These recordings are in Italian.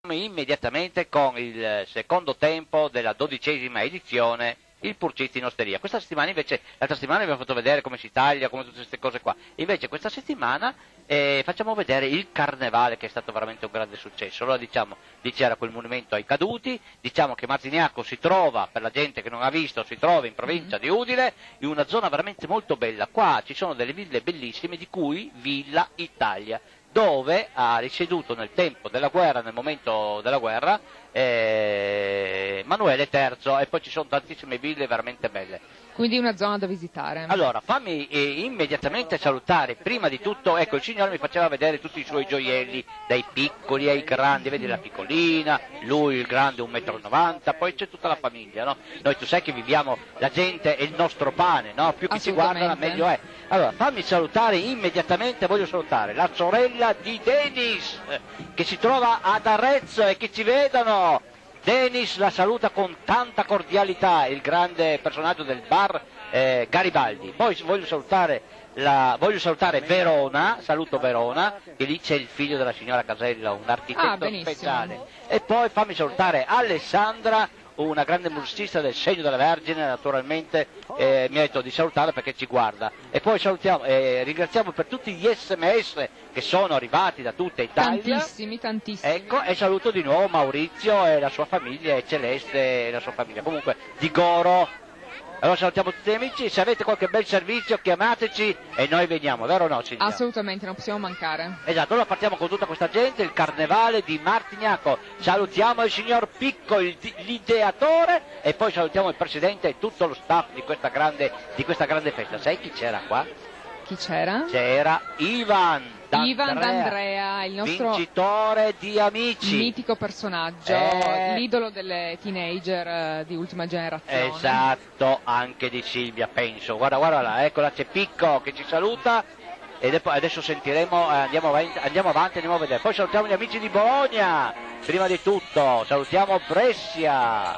Immediatamente con il secondo tempo della 12ª edizione, il Purcizzi in Osteria. Questa settimana invece, l'altra settimana abbiamo fatto vedere come si taglia, come tutte queste cose qua. Invece questa settimana facciamo vedere il Carnevale, che è stato veramente un grande successo. Allora diciamo, lì c'era quel monumento ai caduti, diciamo che Martignacco si trova, per la gente che non ha visto, si trova in provincia di Udine, in una zona veramente molto bella. Qua ci sono delle ville bellissime, di cui Villa Italia, dove ha risieduto nel tempo della guerra, nel momento della guerra, Emanuele III, e poi ci sono tantissime ville veramente belle. Quindi una zona da visitare. Allora, fammi immediatamente salutare, prima di tutto, ecco, il signore mi faceva vedere tutti i suoi gioielli, dai piccoli ai grandi, vedi la piccolina, lui il grande 1,90 m, poi c'è tutta la famiglia, no? Noi tu sai che viviamo, la gente è il nostro pane, no? Più che ci guardano meglio è. Allora, fammi salutare immediatamente, voglio salutare la sorella di Denis, che si trova ad Arezzo e che ci vedono. Denis la saluta con tanta cordialità, il grande personaggio del bar Garibaldi. Poi voglio salutare Verona, saluto Verona, che lì c'è il figlio della signora Casella, un architetto speciale. E poi fammi salutare Alessandra, una grande musicista del Segno della Vergine, naturalmente mi ha detto di salutare perché ci guarda. E poi salutiamo, ringraziamo per tutti gli SMS che sono arrivati da tutta Italia. Tantissimi. Ecco, e saluto di nuovo Maurizio e la sua famiglia, e Celeste e la sua famiglia. Comunque, di Goro. Allora salutiamo tutti gli amici, se avete qualche bel servizio chiamateci e noi veniamo, vero o no, Silvia? Assolutamente, non possiamo mancare. Esatto, allora partiamo con tutta questa gente, il Carnevale di Martignacco. Salutiamo il signor Picco, l'ideatore, e poi salutiamo il presidente e tutto lo staff di questa grande festa. Sai chi c'era qua? Chi c'era? C'era Ivan D'Andrea, il nostro vincitore di Amici, mitico personaggio, l'idolo delle teenager di ultima generazione. Esatto, anche di Silvia, penso. Guarda là, eccola, c'è Picco che ci saluta, e adesso sentiremo, andiamo avanti, andiamo a vedere. Poi salutiamo gli amici di Bologna, prima di tutto salutiamo Brescia,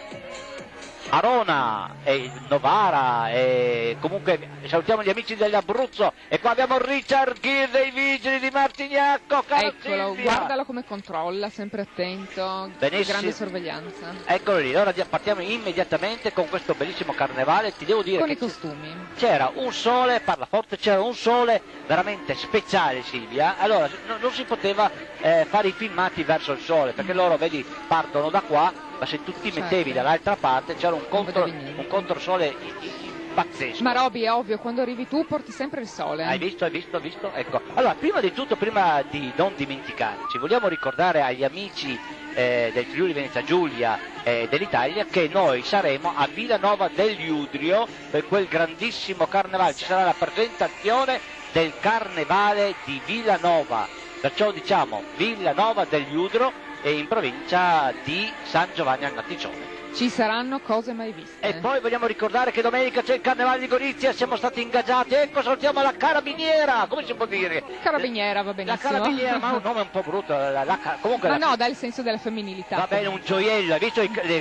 Arona e Novara, e comunque salutiamo gli amici dell'Abruzzo, e qua abbiamo Richard Gere dei Vigili di Martignacco. Eccolo, guardalo come controlla, sempre attento, grande sorveglianza. Eccolo lì, ora partiamo immediatamente con questo bellissimo carnevale. Ti devo dire con che i costumi c'era un sole, parla forte, c'era un sole veramente speciale, Silvia. Allora non si poteva fare i filmati verso il sole, perché loro, vedi, partono da qua, ma se tu ti mettevi dall'altra parte c'era un controsole pazzesco. Ma Roby, è ovvio, quando arrivi tu porti sempre il sole. Hai visto? Ecco. Allora, prima di tutto, prima di non dimenticarci, vogliamo ricordare agli amici del Friuli Venezia Giulia dell'Italia che noi saremo a Villanova degli Udrio per quel grandissimo carnevale. Ci sarà la presentazione del carnevale di Villanova, perciò diciamo Villanova degli Udrio, in provincia di San Giovanni al Naticcione. Ci saranno cose mai viste. E poi vogliamo ricordare che domenica c'è il Carnevale di Gorizia, siamo stati ingaggiati, ecco, salutiamo la Carabiniera, come si può dire? Carabiniera, va benissimo. La Carabiniera, ma è un nome un po' brutto, comunque... Ma no, dà il senso della femminilità. Va bene, un gioiello, hai visto?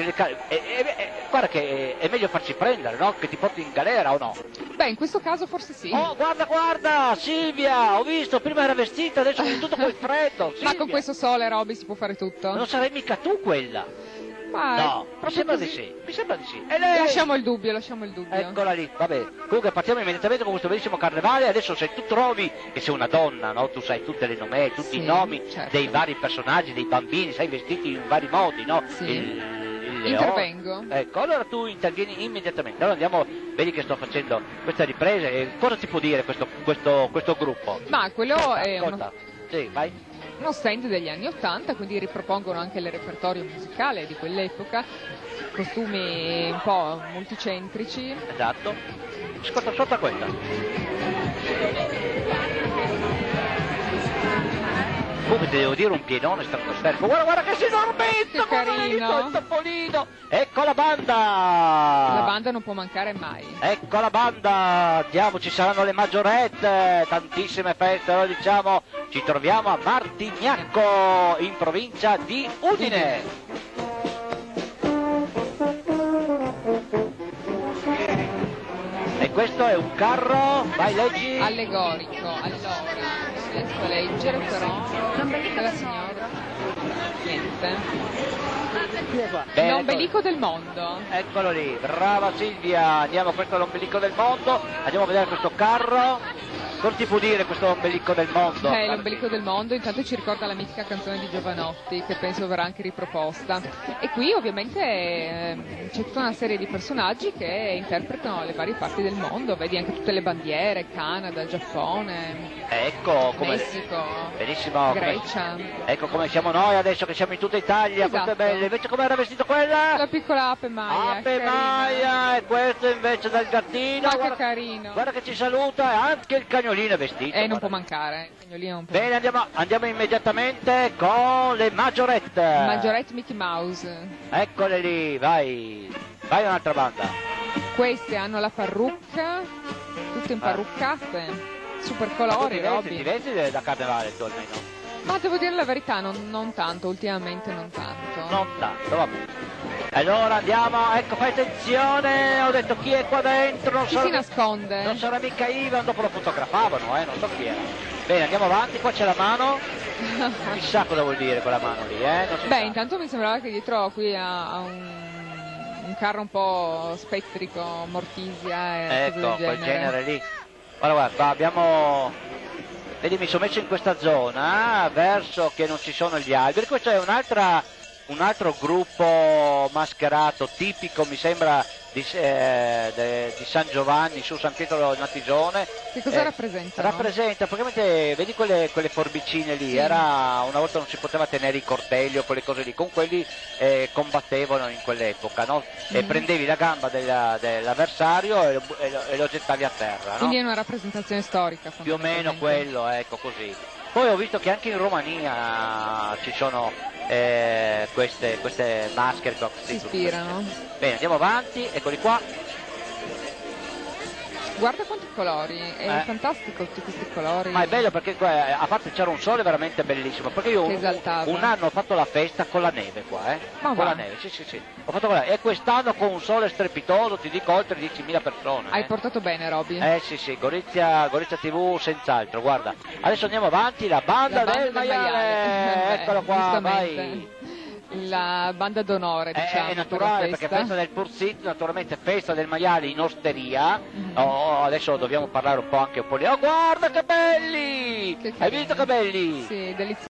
Guarda che è meglio farci prendere, no? Che ti porti in galera, o no? Beh, in questo caso forse sì. Oh, guarda, Silvia, ho visto, prima era vestita, adesso è tutto quel freddo, Silvia. Ma con questo sole, Roby, si può fare tutto? Non sarai mica tu quella? No, mi sembra di sì. E lei? Lasciamo il dubbio. Eccola lì, vabbè. Comunque partiamo immediatamente con questo bellissimo carnevale. Adesso, se tu trovi che sei una donna, no? Tu sai tutte le nome, tutti i nomi dei vari personaggi, dei bambini, sai, vestiti in vari modi, no? Sì. Intervengo. Ecco, allora tu intervieni immediatamente. Allora andiamo, vedi che sto facendo questa ripresa. Cosa ti può dire questo gruppo? Ma quello è Sì, vai. uno stand degli anni '80, quindi ripropongono anche il repertorio musicale di quell'epoca, costumi un po' multicentrici. Esatto. Ascolta questa. Come ti devo dire, un pienone stratosferico. Guarda che sei enormetto, che carino, il topolino. Ecco la banda. La banda non può mancare mai. Ecco la banda, andiamo, ci saranno le maggiorette, tantissime feste. Allora diciamo, ci troviamo a Martignacco, in provincia di Udine. E questo è un carro, vai, leggi. Allegorico. Allora, riesco a leggere, però la signora niente. Bene, L'ombelico del mondo. Eccolo lì, brava Silvia, andiamo, questo è l'ombelico del mondo, andiamo a vedere questo carro. Cosa ti può dire questo ombelico del mondo? L'ombelico del mondo intanto ci ricorda la mitica canzone di Giovanotti, che penso verrà anche riproposta. E qui ovviamente c'è tutta una serie di personaggi che interpretano le varie parti del mondo, vedi anche tutte le bandiere, Canada, Giappone, Ecco come... Messico, Benissimo, Grecia. Ecco come siamo noi adesso che siamo in tutta Italia, Esatto. questo è bello. Invece come era vestito quella? La piccola Ape Maia. Ape carina. Maia, e questo invece del gattino. Ma Guarda, che carino. guarda che ci saluta, e anche il cagnolino è vestito. Non guarda. può mancare, il cagnolino non può Bene, andiamo immediatamente con le Majorette. Majorette Mickey Mouse. Eccole lì, vai. Vai un'altra banda. Queste hanno la parrucca, tutte imparruccate, super colori, Ti Robby. vesti da carnevale tu almeno? Ma devo dire la verità, non tanto, ultimamente non tanto. Non tanto, va bene. Allora andiamo, ecco, fai attenzione, ho detto chi è qua dentro, non Chi si nasconde? Non sarà mica Ivan, dopo lo fotografavano, non so chi era. Bene, andiamo avanti, qua c'è la mano, chissà cosa vuol dire quella mano lì, non si sa. Intanto mi sembrava che dietro qui a un carro un po' spettrico, Mortisia e cose Ecco, del quel genere lì. Guarda, qua abbiamo... Vedi, mi sono messo in questa zona, verso che non ci sono gli alberi, questo è un altro gruppo mascherato tipico, mi sembra, di San Giovanni su San Pietro Natisone. Che cosa rappresentano? Rappresenta praticamente, vedi quelle forbicine lì, sì. Una volta non si poteva tenere i coltelli o quelle cose lì, con quelli combattevano in quell'epoca, no? E prendevi la gamba dell'avversario e lo gettavi a terra, no? Quindi è una rappresentazione storica. Più o meno quello, ecco così. Poi ho visto che anche in Romania ci sono queste maschere che si ispirano. Bene, andiamo avanti, eccoli qua. Guarda quanti colori, è fantastico tutti questi colori. Ma è bello perché qua, a parte c'era un sole veramente bellissimo, perché io un anno ho fatto la festa con la neve qua, Ma con la neve, sì. Ho fatto e quest'anno con un sole strepitoso, ti dico oltre 10.000 persone. Hai portato bene, Robby. Sì, Gorizia TV senz'altro, guarda. Adesso andiamo avanti, la banda del maiale. Eccolo qua, vai. La banda d'onore, diciamo. È naturale perché festa del Pursit, naturalmente festa del maiale in osteria. Adesso dobbiamo parlare un po' anche un po' lì. Oh, guarda che belli! Hai visto che belli? Sì, delizioso.